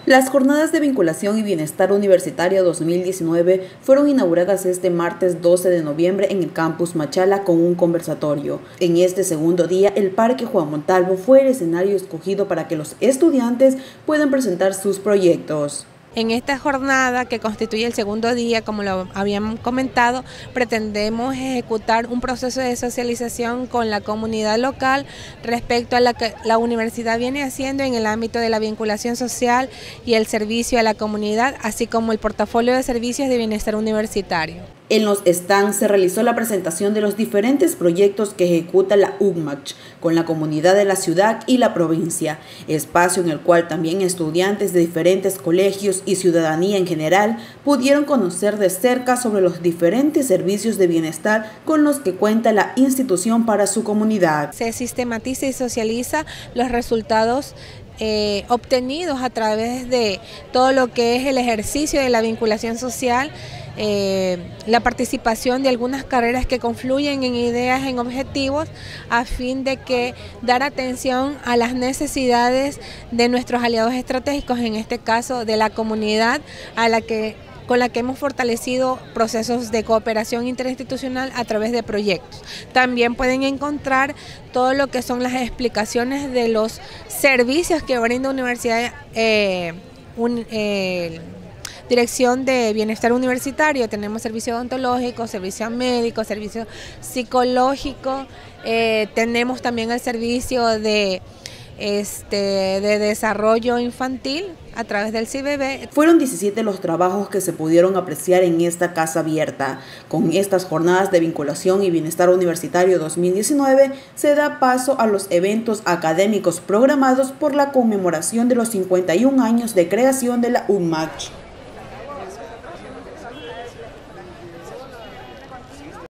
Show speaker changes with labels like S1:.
S1: Las jornadas de vinculación y bienestar universitario 2019 fueron inauguradas este martes 12 de noviembre en el campus Machala con un conversatorio. En este segundo día, el Parque Juan Montalvo fue el escenario escogido para que los estudiantes puedan presentar sus proyectos.
S2: En esta jornada, que constituye el segundo día, como lo habíamos comentado, pretendemos ejecutar un proceso de socialización con la comunidad local respecto a lo que la universidad viene haciendo en el ámbito de la vinculación social y el servicio a la comunidad, así como el portafolio de servicios de bienestar universitario.
S1: En los stands se realizó la presentación de los diferentes proyectos que ejecuta la UCMAC con la comunidad de la ciudad y la provincia, espacio en el cual también estudiantes de diferentes colegios y ciudadanía en general pudieron conocer de cerca sobre los diferentes servicios de bienestar con los que cuenta la institución para su comunidad.
S2: Se sistematiza y socializa los resultados obtenidos a través de todo lo que es el ejercicio de la vinculación social, la participación de algunas carreras que confluyen en ideas, en objetivos, a fin de que dar atención a las necesidades de nuestros aliados estratégicos, en este caso de la comunidad con la que hemos fortalecido procesos de cooperación interinstitucional a través de proyectos. También pueden encontrar todo lo que son las explicaciones de los servicios que brinda Universidad Dirección de Bienestar Universitario. Tenemos servicio odontológico, servicio médico, servicio psicológico, tenemos también el servicio de desarrollo infantil a través del CIBB.
S1: Fueron 17 los trabajos que se pudieron apreciar en esta casa abierta. Con estas jornadas de vinculación y bienestar universitario 2019 se da paso a los eventos académicos programados por la conmemoración de los 51 años de creación de la UCMAC.